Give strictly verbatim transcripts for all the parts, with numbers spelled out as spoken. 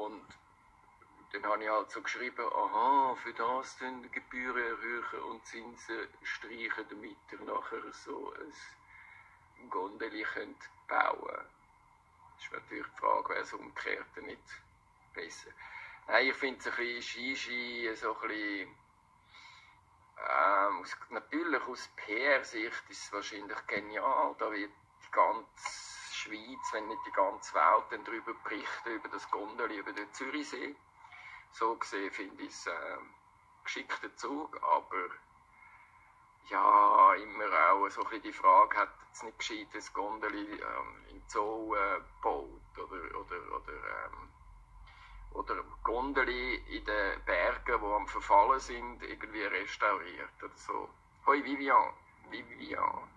Und dann habe ich halt so geschrieben, aha, für das dann die Gebühren erhöhen und Zinsen streichen, damit ihr nachher so ein Gondeli könnt bauen. Das ist natürlich die Frage, wäre es umgekehrt nicht besser. Nein, ich finde es ein bisschen Shishi, so ein bisschen, ähm, aus, natürlich aus P R-Sicht ist es wahrscheinlich genial, da wird die ganze Schweiz, wenn nicht die ganze Welt, dann darüber berichten, über das Gondeli, über den Zürichsee. So gesehen finde ich es äh, geschickter Zug, aber ja, immer auch so ein bisschen die Frage, hat es nicht gescheit das Gondeli ähm, im Zoo äh, gebaut oder, oder, oder, ähm, oder Gondeli in den Bergen, die am Verfallen sind, irgendwie restauriert oder so. Hoi Vivian, Vivian.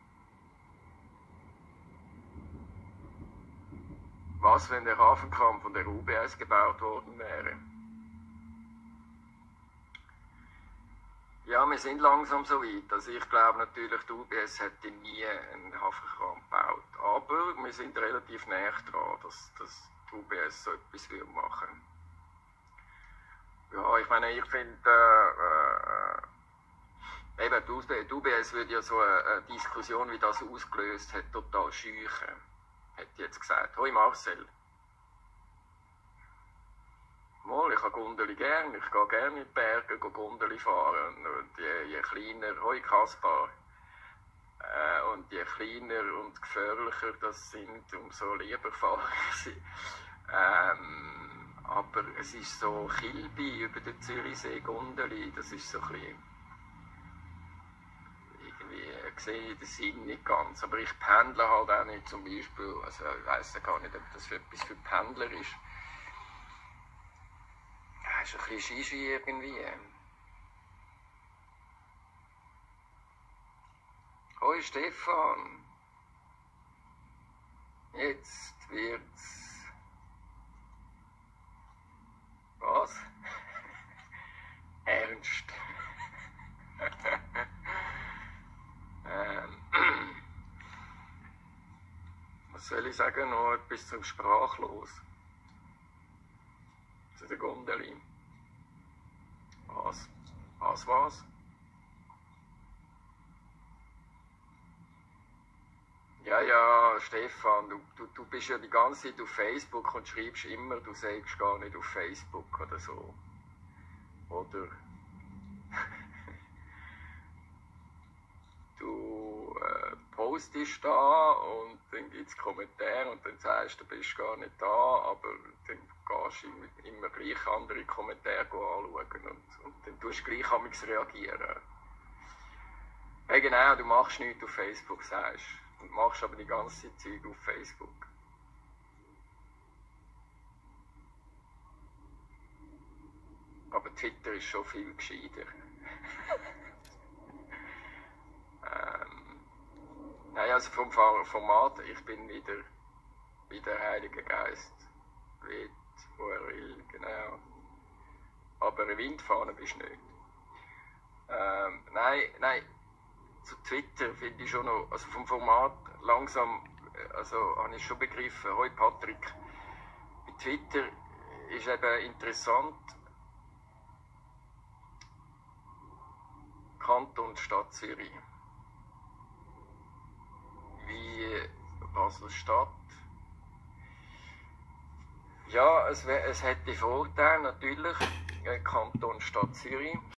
Was, wenn der Hafenkamm von der U B S gebaut worden wäre? Ja, wir sind langsam so weit. Also ich glaube natürlich, die U B S hätte nie einen Hafenkram gebaut. Aber wir sind relativ näher dran, dass, dass die U B S so etwas machen würde. Ja, ich meine, ich finde, äh, äh, eben, die U B S würde ja so eine, eine Diskussion, wie das ausgelöst hat, total scheuchen. Hätte jetzt gesagt. Hoi Marcel. Mal, ich habe Gondeli gern, ich gehe gerne in die Berge Gondeli fahren. Und je, je kleiner, hoi Kaspar, äh, und je kleiner und gefährlicher das sind, umso lieber fahre ich sie. Ähm, aber es ist so Kilby über den Zürichsee Gondeli, das ist so ein bisschen, irgendwie, ich sehe den Sinn nicht ganz. Aber ich pendle halt auch nicht zum Beispiel, also ich weiss ja gar nicht, ob das für etwas für Pendler ist. Ja, ist ein bisschen Shishi irgendwie. Hoi Stefan. Jetzt wird's. Was? Ernst. ähm. Was soll ich sagen? Noch etwas zum Sprachlos. Zu der Gondeli. Was? Was, was? Ja, ja, Stefan, du, du, du bist ja die ganze Zeit auf Facebook und schreibst immer, du sagst gar nicht auf Facebook oder so. Oder du äh, postest da und dann gibt es Kommentare und dann sagst du, du bist gar nicht da, aber dann gehst du immer, immer gleich andere Kommentare anschauen und, und dann tust du gleich amigs reagieren. Ja genau, du machst nichts auf Facebook, sagst und machst aber die ganze Zeit auf Facebook. Aber Twitter ist schon viel gescheiter. ähm, nein, also vom Format, ich bin wieder, wieder Heiliger Geist. Wie wo er will, genau. Aber eine Windfahne bist du nicht. Ähm, nein, nein. Zu Twitter finde ich schon noch, also vom Format langsam, also habe ich schon begriffen, hoi Patrick, bei Twitter ist eben interessant, Kanton Stadt Zürich, wie Basel-Stadt. Ja, es, es hätte Vorteile natürlich, Kanton Stadt Zürich.